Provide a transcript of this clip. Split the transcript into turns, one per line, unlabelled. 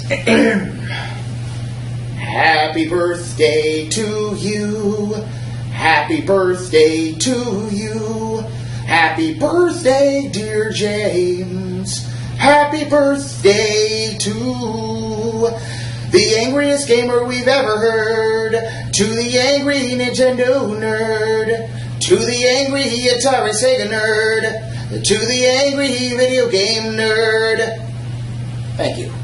Happy birthday to you. Happy birthday to you. Happy birthday, dear James. Happy birthday to the angriest gamer we've ever heard. To the angry Nintendo nerd. To the angry Atari Sega nerd. To the angry video game nerd. Thank you.